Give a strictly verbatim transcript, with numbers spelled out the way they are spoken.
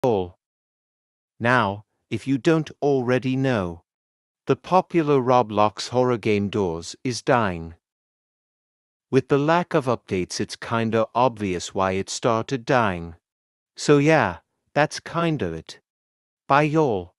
all. Now, if you don't already know, the popular Roblox horror game Doors is dying. With the lack of updates, it's kinda obvious why it started dying. So yeah, that's kinda it. Bye y'all.